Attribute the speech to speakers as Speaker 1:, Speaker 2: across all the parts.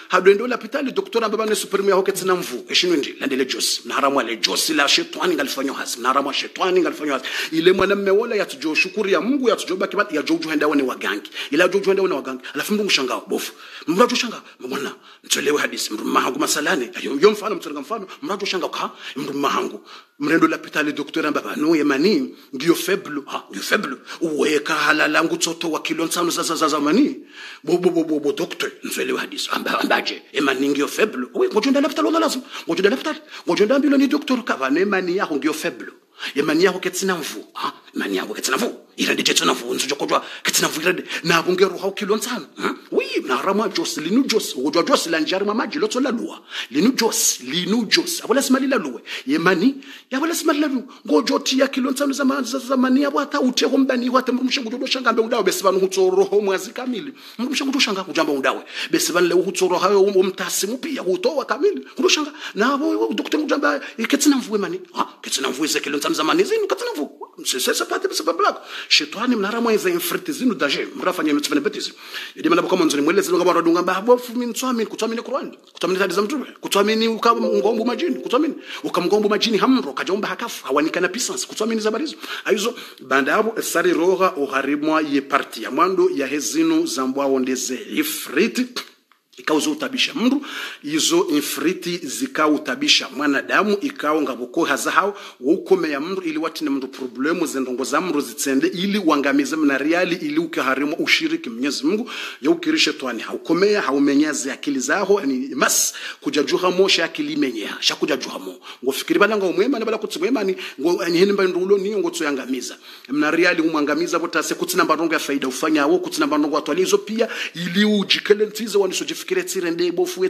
Speaker 1: hadwendo la pitali doktora mbaba ne supermi ho ketsina mvu eshinwendi landele jos na haramu ale jos la shetani ngalifanywa hasi na haramu shetani ngalifanywa hasi ile mwanamume wala yatujo shukuri ya Mungu yatujoba kibati ya jojo henda wane wagangi ila jojo henda wane wagangi alafu mndu mshangao bofu mrajo shanga mwana mtolewe hadisi mndu mahangu masalane yo mfano mtolanga mfano mrajo shanga ka mndu mahangu mrendo la pitali doktora mbaba no yemani ndio faible uweka halala ngutsoto wa kilo nsano za zamani bo doctor mtolewe hadisi ambaje emani ndio faible we ngojonda la pitali lazima ngojonda la pitali ngojonda mbilo ni doktor kava emani yako ndio faible yemani yako ketsina mvu emani yako ketsina mvu irande jetona mvu nzo jokojwa ketsina mvu irande na bongero ha kilo nsano oui na rama jos linu jos ngojwa jos la njari mamaji lotso la lua linu jos abola simali la luwe yemani yabola simali la luwe ngojoti ya kilo nsano zamani yabo ata uteko mbani wate mrumshangu dodo shanga udawe besibanu hutsoro ho mwazi kamili mrumshangu do shanga kujamba udawe besibanu le hutsoro hayo umtasi mupia hutowa kamili kudo shanga nabo doktor kujamba ketsina mvu emani ketsina mvu ze kilo nsano zamani zinu ketsina mvu c'est pas blague shetani mnaramo iza infrite zinu danger mrafanya mitsvene betizi yedi mana bokoma nzoni mweleze ngo abantu ngamba abo fumi ntswami kutwamini Qur'an kutwamini hadiza mtume kutwamini ukangombo majini kutwamini ukamngombo majini hamro kajomba hakafu hawanikana pisans kutwamini zabarizo aizo banda abo sari roha uharimwa ye parti ya mwando ya hezinu zambwa ondeze ifrite ikauzo utabisha mndu izo infriti zikautabisha mwanadamu ikao ngaboko hazahao ukome ya mndu ili watine mndu problemu zendongo za mndu zitsende ili wangamize mna reali ili ukaharimu ushiriki Mwenyezi Mungu ya ukirishe twani haukomea haumenyazi akili zaho yani mas kujajuha mo shakili menya shakujajuha mo ngofikiri balanga umwema nabala kutswema ni ngo hini mba ndulo ni ngo tsoyangamiza mna reali umwangamiza botase kutsina mbandongo ya faida ufanya wo kutsina mbandongo atwalizo pia ili ujikelentize wanisojifikiri kiretsirende bofu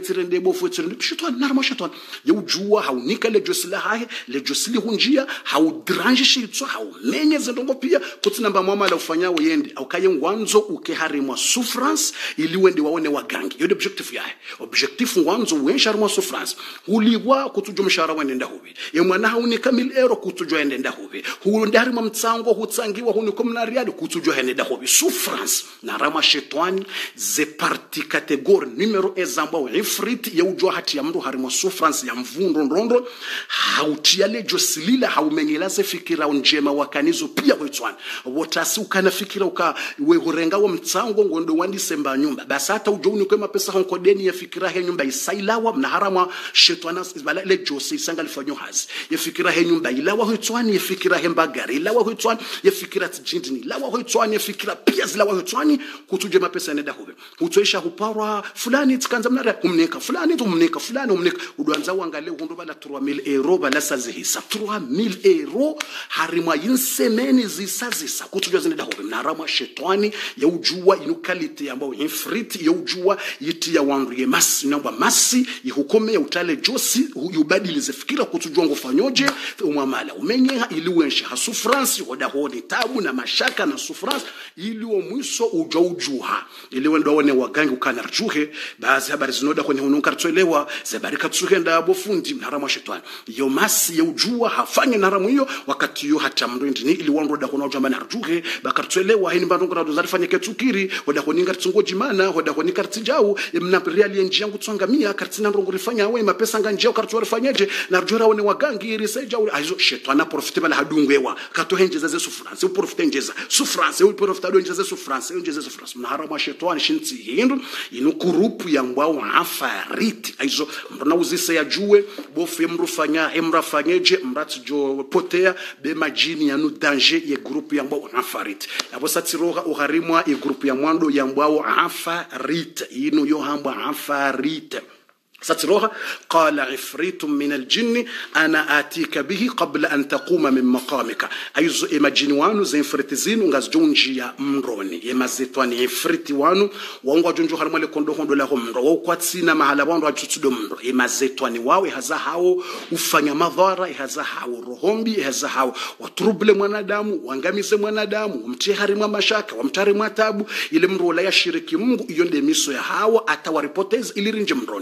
Speaker 1: shitwa narma shitwa yujua haunika le josila hahe le josili hunjia haudrange shitwa haumenye zendongo pia kutinamba mama la ufanya yende aukaye ngwanzo ukeharimwa souffrance ili wende waone wagangi yo objective yahe objective ngwanzo wensharmwa souffrance uliwa kutujo mshara wende hubi ye mwana haunika mil euro kutujo ende hubi hundarimwa mtsango hutsangiwa hunikomna riadi kutujo ende hubi souffrance narama shetwani ze parti category numero ezamba ifrit ya ujwa hati ya mndu harimo souffrance ya mvundo ndondo hautia le josilila haumenyela se fikira njema wakanizo pia kwetswana wotasi ukana fikira uka we hurenga wa mtsango ngondo wandisemba nyumba basi hata ujoni kwa mapesa honko deni ya fikira he nyumba isailawa na harama shetwana bala le josi sanga lifanyo hazi ya fikira he nyumba ilawa kwetswani ya fikira he mbagari ilawa kwetswani ya fikira tjindini ilawa kwetswani ya fikira pia zilawa kwetswani kutuje mapesa nenda hobe utoisha huparwa fulani tkanza mnara kumneka fulani tumneka fulani umneka udwanza wangale hundu bala 3000 euro bala sazihisa 3000 euro harimwa yinsemeni zisazisa kutujwa zineda hobe mnarama shetani ya ujua inukalite ambao infrit ya ujua yiti ya wangu ye masi namba masi yihukome ya utale josi yubadilize fikira kutujwa ngofanyoje umamala umenye ili wenshe hasu France hoda honi tabu na mashaka na souffrance ili omwiso ujaujuha ili wendo wone wagangi ukana rjuhe baadhi habari zinoda kwenye hununka rtuelewa zebarika tsuhenda abofundi mnarama shetani yo masi ya ujua hafanye naramu hiyo wakati yo hata mrundi ni ili wanroda kuna ujamba na rjuhe bakartuelewa hini mbandongo na dozarifanya ketukiri hoda honinga rtsungo jimana hoda honinga rtijau mna reali enji yangu tsangamia kartina ndongo rifanya we mapesa nganjao kartuwa rifanyaje na rjura wone wagangi riseja aizo shetani profite bala hadungwewa katohenjeza ze souffrance u profite njeza souffrance u profite do njeza souffrance njeza souffrance mnarama shetani shinti hindu inu kurupu ya mbao afariti aizo mbona uzise ya juwe bofu emrufanya emrafanyeje mratjo potea be majini ya nu danger ye grupu ya mbao afariti abo satiroha uharimwa ye grupu ya mwando ya mbao afariti inu yo hamba afariti ستروها قال عفريت من الجن أنا آتيك به قبل أن تقوم من مقامك أيزو إما جنوانو زين فرتزين ونغاز جونجيا مروني إما زيتواني عفريت وانو وانغا جونجو هرمالي كوندو هندو لهم مرو وكواتسينا محالا وانو وجوتسدو مرو إما زيتواني واو إهزا هاو ufanya madhara إهزا هاو rohombi إهزا هاو watruble mwanadamu wangamize mwanadamu umtie harimwa mashaka wamtari mwatabu ile mro la ya shiriki Mungu iyo nde miso ya hawa atawaripoteza ilirinje mroni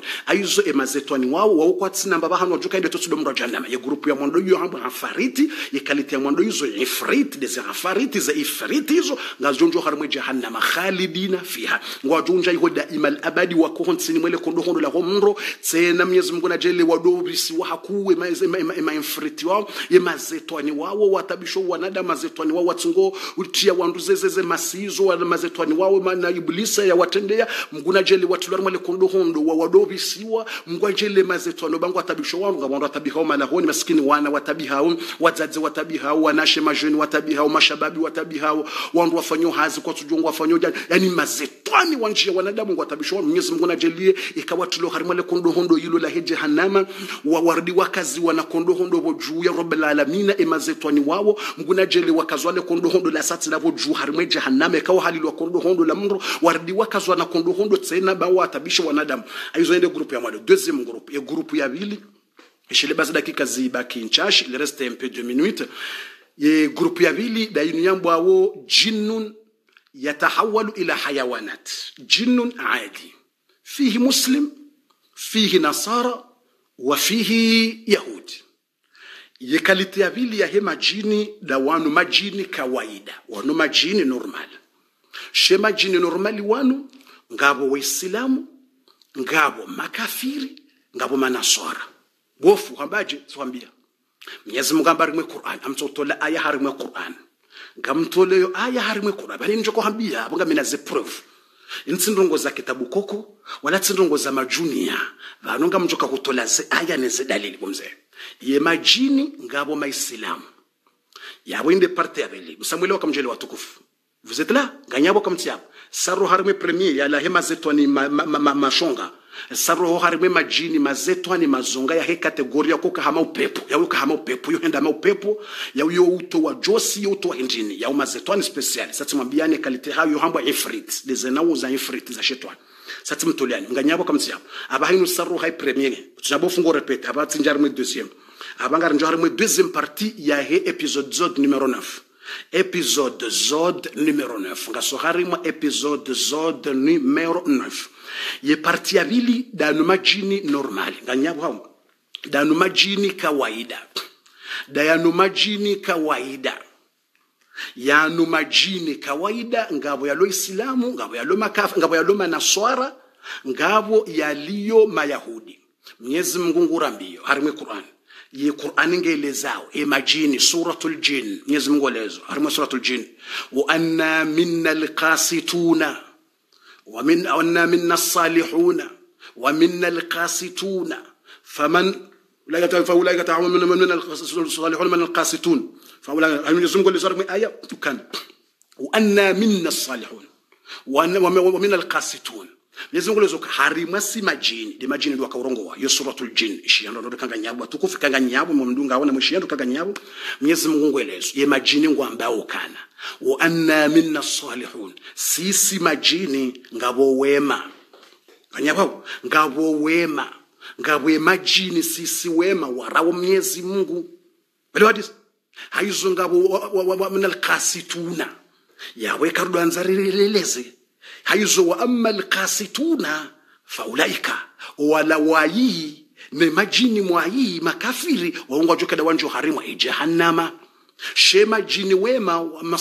Speaker 1: haizo emazetwani wao kwa tsina mbaba hano joka ile totudo mro jahannama ye group ya mwando yo hambo hafariti ye kalite ya mwando hizo ifrit de hafariti za ifrit hizo ngajonjo harmwe jahannama khalidina fiha ngwajunja iho daima al-abadi wa kohonsini mwele kondohondo la homro tsena Mwenyezi Mungu na jele wadobisi wa hakuwe ma ifriti wao ye mazetwani wao watabisho wanada mazetwani wao watsungo utia wanduzezeze masizo wa mazetwani wao na iblisa ya watendea mguna jele watulwa mwele kondohondo wa wadobisiwa mgwajele mazetwano bangu watabisho wao ngabondo watabihao malahoni maskini wana watabihao wazazi watabihao wanashe majeni watabihao mashababi watabihao wandu wafanyo hazi kwa tujongo wafanyo yani mazetwani wanjia wanadamu watabisho wao Mwenyezi Mungu najelie ikawa tulo harimale kondohondo hilo la jahannama wardi wakazi wana kondohondo juu ya Rabbul Alamin emazetwani wao mguna jele wakazwale kondohondo la sati na juu harimwe jahannama ikawa halilo kondohondo la mro wardi wakazi wana kondohondo tsena ba watabisho wanadamu aizo ende groupe ya mwado deuxième groupe ya groupe ya bili ishile basi dakika zibaki nchashi le reste un peu 2 minutes ye groupe ya bili dainu yambo awo jinnun yatahawalu ila hayawanat jinnun aadi fihi muslim fihi nasara wa fihi yahudi ye kalite ya bili ya he majini da wanu majini kawaida wanu majini normal she majini normali wanu ngabo waislamu ngabo makafiri ngabo manaswara bofu hambaje twambia Mwenyezi Mungu ambarimwe Qur'an amtotola aya harimwe Qur'an ngamtole yo aya harimwe Qur'an bali njoko hambia abunga mina ze proof intsindongo za kitabu koko wala tsindongo za majunia vanonga mjoka kutola ze aya neze dalili bomze ye majini ngabo maislamu yabo inde parte ya beli Samuel wakamjele watukufu vous êtes là ganyabo kamtia saro harime premier ya la hema zetwani mashonga saro harime majini mazetwani mazonga ya he kategoria ko kahama upepo ya uka hama upepo yo henda ma upepo ya uyo uto wa josi yo uto wa injini ya mazetwani special sasa mwambiane kalite hayo hamba ifrit dezenao za ifrit za shetwani sasa mtoliani nganyabo kamtia abahinu saro hay premier tunabofungo repete abatsinjarime deuxième abangar njarime deuxième partie ya he épisode zod numéro 9 épisode zod numéro 9 ngasoharima épisode zod numéro 9 ye parti abili danu majini normal nganyabo hao danu majini kawaida danu majini kawaida yanu majini kawaida ngabo yalo islamu ngabo yalo makafa ngabo yalo manaswara ngabo yaliyo mayahudi Mwenyezi Mungu ngurambio harimwe Qur'an ye Qur'an ngelezao majini suratul jin Mwenyezi Mungu lezo harimo suratul jin wa anna minnal qasituna wa minna as-salihuna wa minnal qasituna faman la yatafaula ta'amul min al-salihun min al-qasitun faula Mwenyezi Mungu lezo harimo aya tukana wa anna minna as-salihun wa min al-qasitun Mwenyezi Mungu lezo harima si majini de majini ndo akaurongoa yo suratul jin ishiyando ndo kanga nyabo tukufi kanga nyabo mumdunga aona mwishiyando kanga nyabo Mwenyezi Mungu lezo ye majini ngwambao kana wa anna minna as-salihun sisi majini ngabo wema kanyabo ngabo wema ngabo majini sisi wema warawo Mwenyezi Mungu bali hadis haizo ngabo min al-qasituna yawe kardo anzarileleze haizo wa amma alqasituna faulaika wala wayi ne majini mwayi makafiri waunga joka da wanjo harima jahannama shema jini wema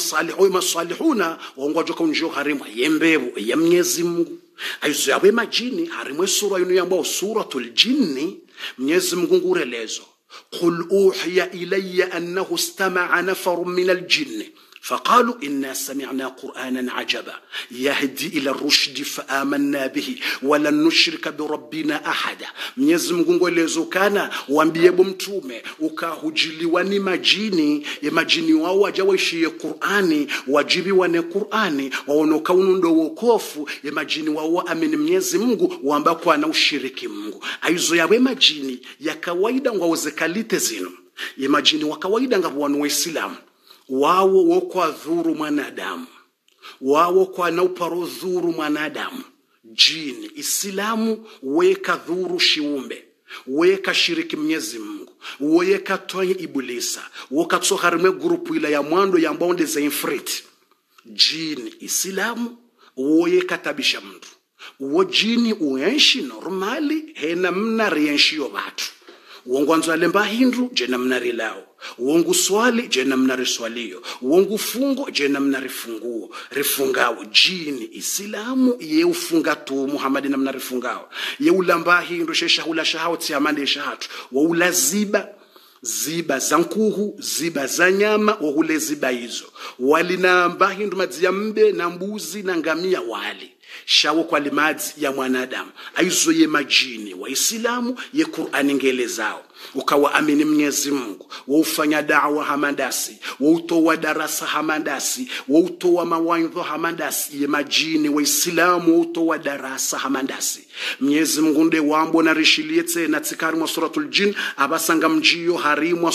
Speaker 1: masalihuna waunga joka unjo harima yembevu ya Mwenyezi Mungu haizo ya wema jini harima sura yinu yambao suratul jinni Mwenyezi Mungu ngurelezo qul uhiya ilayya annahu istama'a nafarun min aljinni فقالوا إنا سمعنا قرآنا عجبا يهدي إلى الرشد فآمنا به ولن نشرك بربنا أحدا Mwenyezi Mungu elezokana waambie mtume ukahujiliwani majini majini wao wajawaishie Qur'ani wajibi wane Qur'ani waonoka unundo wokofu majini wao amini Mwenyezi Mungu waamba kwa na ushiriki Mungu aizo yawe majini ya kawaida ngwaozekalite zino majini wa kawaida ngabo wanu waislamu wao wokwa dhuru mwanadamu wao kwa na uparo dhuru mwanadamu jini islamu weka dhuru shiumbe weka shiriki Mwenyezi Mungu weka toye ibilisa wakatsoharime grupu ila ya mwando ya mbonde za infrit jini islamu weka tabisha mtu wojini uenshi normali hena mna rienshio watu uongo alemba hindu jena mna rilao uongo swali jena mna riswalio uongo fungo jena mna rifungao jini Islamu ye ufunga tu Muhammad na mna rifungao ye ulamba hindu sheshahula shahauti amande shahatu wa ulaziba ziba zankuhu ziba zanyama wahule ziba hizo walinamba hindu madziambe na mbuzi na ngamia wali shawo kwa limadzi ya mwanadamu aizo ye majini wa Islamu ye Qur'ani ngelezao ukawa amini Mwenyezi Mungu wa ufanya da'wa hamandasi wa utoa darasa hamandasi wa utoa mawaidha hamandasi ye majini wa Islamu wa utoa darasa hamandasi Mwenyezi Mungu nde wambo na rishiliete na tsikari mwa suratul jin abasanga mjio harimwa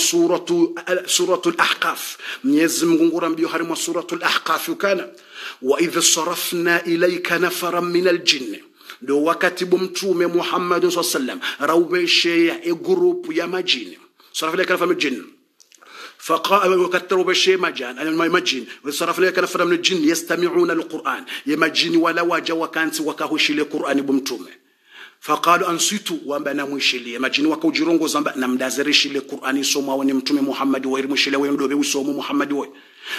Speaker 1: suratul ahqaf Mwenyezi Mungu ngurambio harimwa suratul ahqaf ukana wa idh sarafna ilayka nafaran min aljinn do wakati mtume Muhammad sallallahu alaihi wasallam rawbeshe ya group ya majini saraf ilayka nafaran min aljinn فقال وكتروا بشيء مجان أنا مجين وصرف لك أنا فرم الجن يستمعون القرآن يمجين ولا واجا وكانت وكهوش القرآن بمتومه فقالوا أنصتوا وأنا مشيلي مجين وكوجرونغو زمبا نمدازريش القرآن يسوما ونمتومه محمد ويرمشيله ويمدوبه ويسومه محمد وي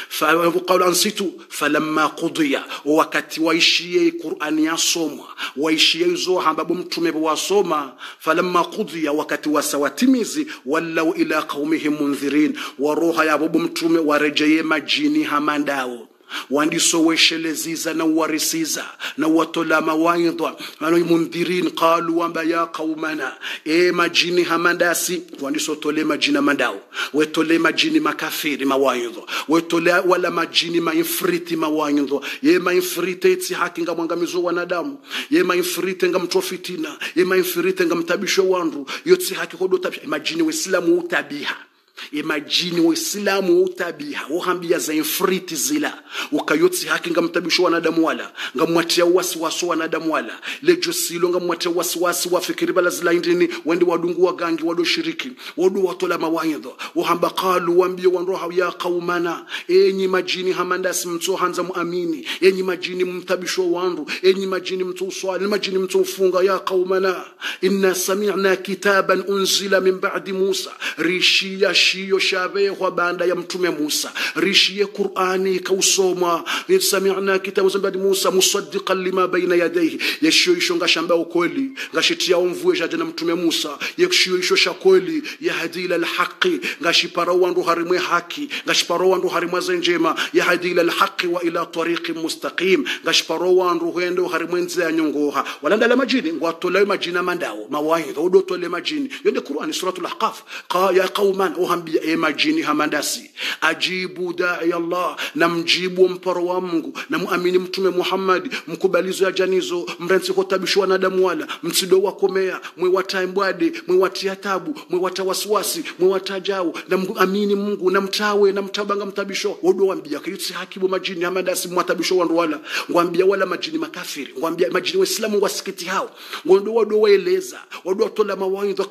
Speaker 1: فقالوا أنصتوا فلما قضي وقت ويشي القرآن يسوما ويشي يزوها بمتومه واسوما فلما قضي وقت وسواتميزي ولوا إلى قومهم منذرين وروها يا بمتومه ورجي مجيني همانداو wandiso wesheleziza na warisiza na watola mawaidha na mundhirin qalu wamba ya qaumana majini hamandasi wandiso tole majina mandao wetole majini makafiri mawaidha wetole wala majini maifriti mawaidha maifriti eti haki ngamwangamizo wanadamu maifriti ngamtrofitina maifriti ngamtabisho wandu yoti haki hodota majini Waislamu utabiha imagine Waislamu utabiha uhambia za infriti zila ukayoti haki ngamtabisho wanadamu wala ngamwatia wasiwasi wanadamu wala lejo silo ngamwatia wasiwasi wafikiri bala zila indini wende wadungu wagangi wadoshiriki wadu watola mawaidha uhamba qalu wambie wanroha ya qaumana enyi majini hamandasi mtu hanza muamini enyi majini mtabisho wandu enyi majini mtu swali majini mtu ufunga ya qaumana inna sami'na kitaban unzila min ba'di Musa rishiya shiyo shabeho banda ya mtume Musa rishiye Qur'ani kausoma sami'na kitabu zambadi Musa musaddiqan lima baina yadayhi yeshiyo ishonga shamba ukweli ngashitia omvue jaje na mtume Musa yeshiyo isho shakweli yahdila alhaqi ngashipara wandu harimwe haki ngashipara wandu harimwe zenjema yahdila alhaqi wa ila tariqin mustaqim ngashipara wandu hendo harimwe nzia nyongoha walanda la majini ngwatole majina mandao mawaidha udotole majini yende Qur'ani suratul ahqaf ya qauman uhambia majini hamandasi ajibu da'i Allah namjibu mparo wa Mungu na muamini mtume Muhammad mkubalizo ya janizo mrenzi hotabishwa na damu wala msido wakomea mwe wataimbwade mwe watia tabu mwe watawaswasi mwe watajao na muamini Mungu na mtawe na mtabanga mtabisho wodo wambia kayuti hakibu majini hamandasi mwatabisho wandu wala ngwambia wala majini makafiri ngwambia majini Waislamu wasikiti hao ngondo wodo waeleza wodo watola mawaidha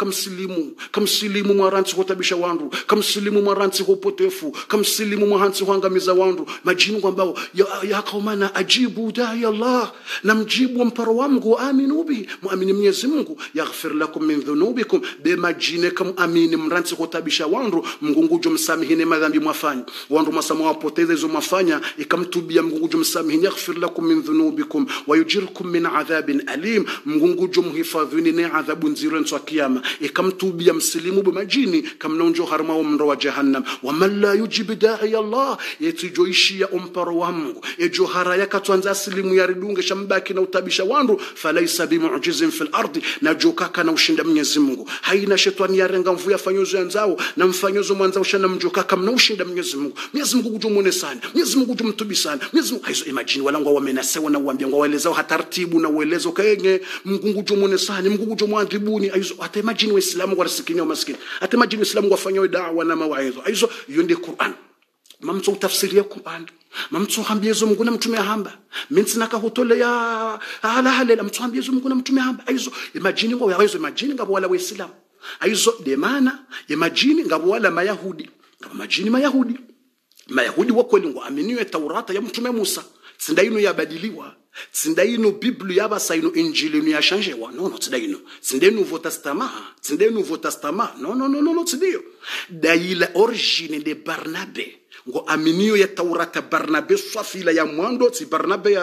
Speaker 1: kamsilimu mwaranzi hotabisha wandu kamsilimu mwaranzi hopotefu kamsilimu mwaranzi huangamiza wandu majini kwambao ya qaumana ajibu da'i Allah namjibu mparo wa Mungu aminu bi muamini Mwenyezi Mungu yaghfir lakum min dhunubikum be majini kam amini mranzi hotabisha wandu Mungu msamihine madhambi mwafanya wandu masama wapoteza hizo mafanya ikamtubia Mungu msamihine yaghfir lakum min dhunubikum wa yujirkum min adhabin alim Mungu mhifadhini na adhabu nzito ya kiyama ikamtubia msilimu be majini kamnonjo harma mro wa jahannam wa man la yujib da'i Allah yetijoishia umparo wa Mungu ejo haraya katwanza silimu ya ridunge shambaki na utabisha wandu falaysa bimu'jizin fil ardi na jokaka na ushinda Mwenyezi Mungu haina shetani ya renga mvu yafanyozo yanzao na mfanyozo mwanzao shana mjokaka mna ushinda Mwenyezi Mungu gujumone sana Mwenyezi Mungu gujumtubi sana Mwenyezi Mungu hizo imagine walangwa wamenasewa na uambia ngwaelezao hataratibu na uelezo kaenge Mungu gujumone sana Mungu gujumwadhibuni hizo hata imagine Waislamu warasikinya maskini hata imagine Waislamu wafanywe da'wa na mawaidha hizo hiyo ndio Qur'an mamto tafsiria Qur'an mamto hambiezo Mungu na mtume hamba mintsina ka hotole ya ala halela mtu hambiezo Mungu na mtume hamba hizo imagine ngwa hizo imagine ngabo wala Waislamu hizo de maana imagine ngabo wala Mayahudi ngabo majini Mayahudi wakweli ngo aminiwe Taurata ya mtume Musa sindaino yabadiliwa Tsindaino Bible yaba saino Injili ni yashanjewa. No, tsindaino. Tsinde Nouveau Testament. Tsinde Nouveau Testament. No, tsindio. Daila origine de Barnabe. Ngo aminio ya Taurata Barnabe swafila ya mwando ti Barnabe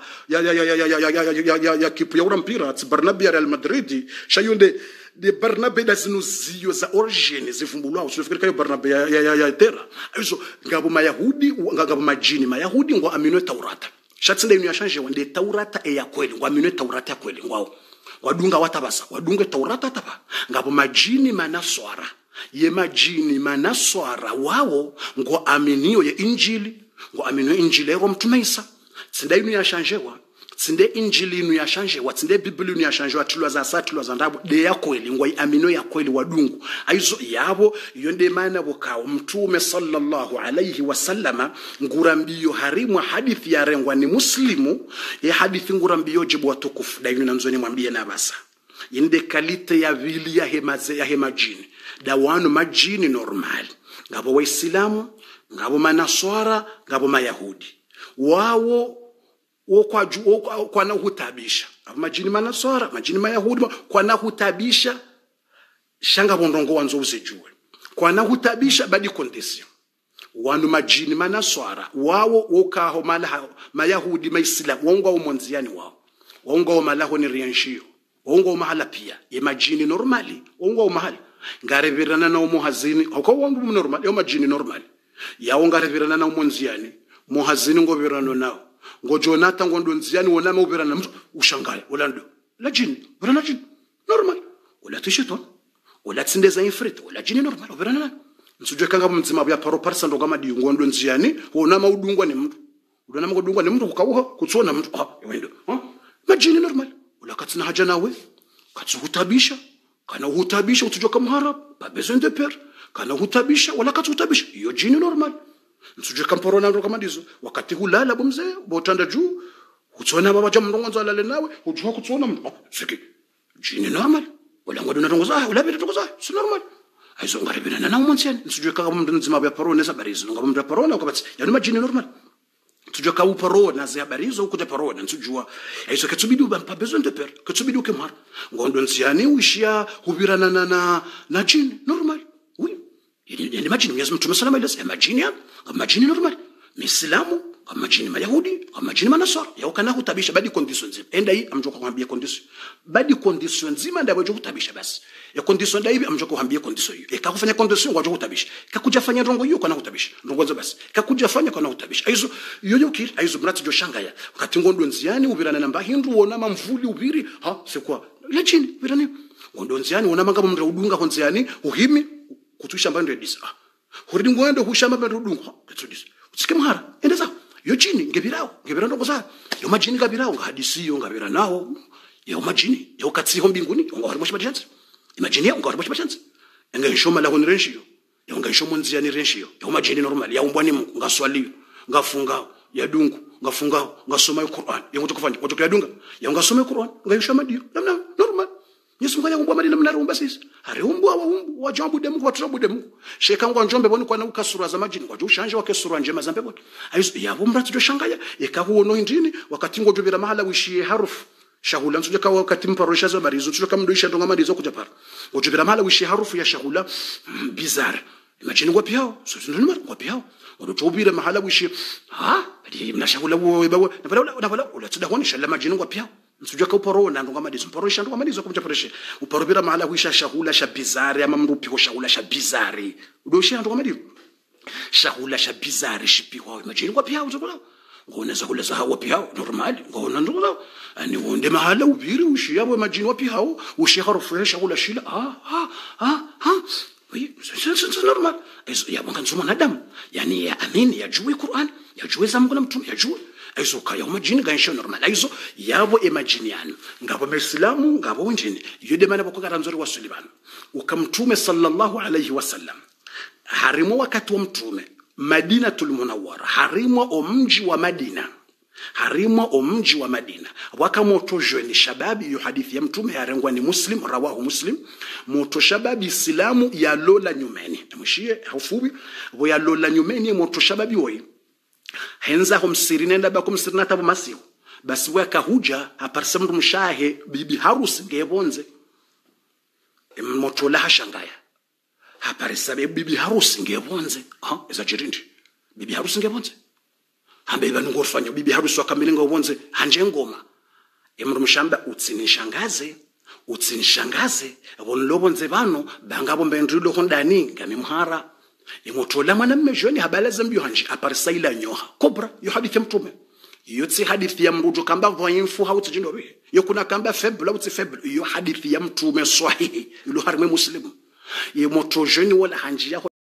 Speaker 1: ya kipu ya urampira ti Barnabe ya Real Madrid shayunde de Barnabe da zinuzio za origine zifumbulwa usifikiri kayo Barnabe ya Tera aizo ngabo mayahudi ngabo majini mayahudi ngo aminio Taurata shatsinde inu yashanje wende Taurata ya kweli ngo aminio Taurata ya kweli ngwao wadunga watabasa wadunga Taurata tapa ngabo majini manaswara ye majini manaswara wao ngo aminio ya Injili ngo aminio Injili ya Mtume Isa tsinde inu yashanjewa tsinde Injili inu yashanjewa tsinde Biblia inu yashanjewa tulwa za sa tulwa za ndabo de ya kweli ngo amino ya kweli wadungu aizo yabo yonde mana bokao Mtume sallallahu alayhi wasallama ngurambiyo harimu hadithi ya rengwa ni muslimu ya hadithi ngurambiyo jibu watukufu dainu nanzoni mwambie na basa yende kalite ya vili ya hemajini dawanu majini normal ngabo waislamu ngabo manaswara ngabo mayahudi wao kwa na hutabisha majini manaswara majini mayahudi kwa na hutabisha shanga bondongo wanzo uzejue kwa na hutabisha badi condition wanu majini manaswara wao wokaho malaha mayahudi maislamu wongo wa monziani wao wongo wa malaho ni rienshio wongo wa mahala pia ye majini normali wongo wa mahala ngarevirana na umuhazini uko wangu normal yo majini normal yawo ngarevirana na umonziani muhazini ngo virano nao ngo Jonathan ngo ndonziani wona mubirana mtu ushangale ulando la jini virana jini normal wala tishiton wala tsindeza infrit wala jini normal virana nsujwe kanga mzima bya paro parsa ndo kama diungo ndonziani wona maudungwa ni mtu udona maudungwa ni mtu ukawuha kutsona mtu wendo majini normal wala katsina haja nawe katsuhutabisha kana hutabisha utujoka muharab pas besoin de peur kana hutabisha wala katutabisha iyo jini normal nsuje kamporona ndo kama ndizo wakati hulala bomzee botanda juu utsona baba jamndongo nzalale nawe ujwa kutsona mtu siki jini normal wala ngodona ndongoza wala bete ndongoza si normal aizo ngarebina na umonsiani nsuje kaka mndu nzima bya parone za barizo ngaba mndu parona ukabati yani majini normal tujua ka uparona za barizo ukute parona nsujua aizo katsubidu pas besoin de peur katsubidu kemar ngondo nsiani ushia hubirana na jini normal oui yani majini Mwenyezi Mtume sallallahu alayhi wasallam majini majini normal mislamu kama majini mayahudi kama majini manasara yao kana hutabisha badi conditions enda hii amjoka kuambia condition badi conditions zima ndio wajo hutabisha basi ya condition ndio hivi amjoka kuambia condition hiyo ikakufanya condition wajo hutabisha kakuja fanya rongo hiyo kana hutabisha rongo zo basi kakuja fanya kana hutabisha aizo yoyo kile aizo mrati jo shangaya wakati ngondo nziani ubirana namba hindu wona mamvuli ubiri sekwa lechini birani ngondo nziani wona manga mndra udunga konziani uhimi kutusha mbando edisa huridi ngwendo hushamba mbando udunga ketudisa utike mhara endeza yo jini ngebirao ndo koza yo majini ngabirao ngahadisi yo ngabira nawo yo majini yo katsiho mbinguni ngo harimo shibachanzi imagine yo ngo harimo shibachanzi ngashoma la honrenshio yo ngashoma nziani renshio yo majini normal ya umbwani ngaswali ngafunga ya dungu ngafunga ngasoma Qur'an yo ngotokufanya ngotokya dunga yo ngasoma Qur'an ngayishoma dio namna normal Yesu ngaya ngomba mali namna rumba sisi hari umbwa wa jambu demu kwa turabu demu sheka ngo njombe boni kwa na ukasura za majini kwa ushanje wake sura njema zambe boni aizo ya bumra tujo shangaya ikahuono indini wakati ngo jubira mahala wishie harufu shahula nsuje ka wakati mparosha za barizo tujo kama ndoisha ndonga marizo kuja para ngo jubira mahala wishie harufu ya shahula bizarre imagine ngo piao so ndio ngo piao ngo jubira mahala wishie bali mna shahula wo na wala tudahoni shala majini ngo piao nsujua ka uparona ndonga madizo uparosha ndonga madizo kumcha pareshe uparobira mahala wisha shahula sha bizarre ama mrupi ho shahula sha bizarre udoshia ndonga madizo shahula sha bizarre shipi ho imagine kwa pia uzokola ngone za kula za hawa pia normal ngona ndonga ani wonde mahala ubiri ushia bo imagine wa pia ushia harufu ya shahula shila oui c'est normal ya mwanga nzuma na damu yani ya amini ya juu Qur'an ya juu za Mungu na mtume ya juu aizo kaya majini gansho normal aizo yabo imaginiano ngabo muislamu ngabo njini yude mana bokogara nzori wa Suleiman ukamtume sallallahu alayhi wasallam harimo wakati wa mtume Madinatul Munawwara harimo omji wa Madina wakamoto jeune shababi yu hadithi ya mtume yarengwa ni Muslim rawahu Muslim moto shababi islamu ya lola nyumeni mshie haufubi bo ya lola nyumeni moto shababi woi henza hom sirine ndaba kum sirina tabu masihu basi weka huja aparisa mndu mshahe bibi harusi ngebonze motola hashangaya aparisa bibi harusi ngebonze eza jirindi bibi harusi ngebonze hambe banungofanya bibi harusi wakamilinga ubonze hanje ngoma mndu mshamba utsinishangaze bonlobonze bano bangabo mbendrilo hondani ngamimhara imotola mwana mmejoni habalaza mbyo hanje aparisa ila nyoha kobra yo hadithi mtume yotsi hadithi ya mrujo kamba voyinfu hauti jindori yo kuna kamba faible hauti faible yo hadithi ya mtume sahihi ilo harime muslimu ye motojoni wala hanje